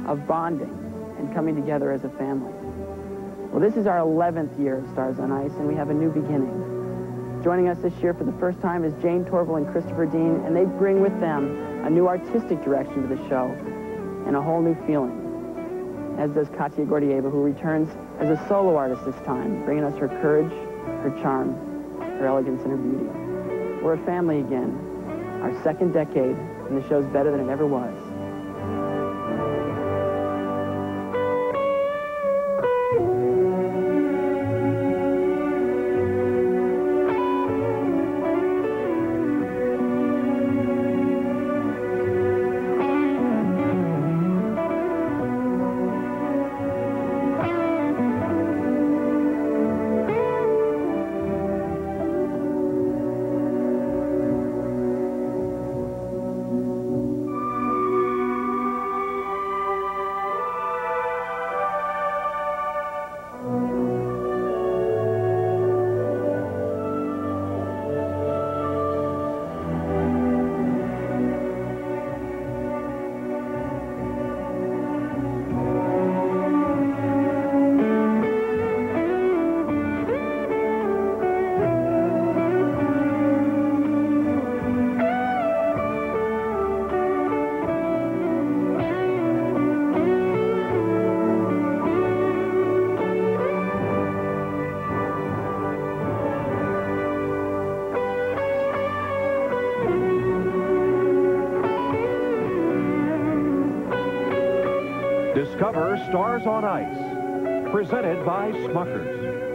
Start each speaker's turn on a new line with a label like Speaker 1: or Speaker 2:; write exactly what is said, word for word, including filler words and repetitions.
Speaker 1: of bonding and coming together as a family. Well, this is our eleventh year of Stars on Ice, and we have a new beginning. Joining us this year for the first time is Jane Torval and Christopher Dean, and they bring with them a new artistic direction to the show and a whole new feeling, as does Katia Gordieva, who returns as a solo artist this time, bringing us her courage, her charm, her elegance, and her beauty. We're a family again, our second decade, and the show's better than it ever was.
Speaker 2: Discover Stars on Ice, presented by Smuckers.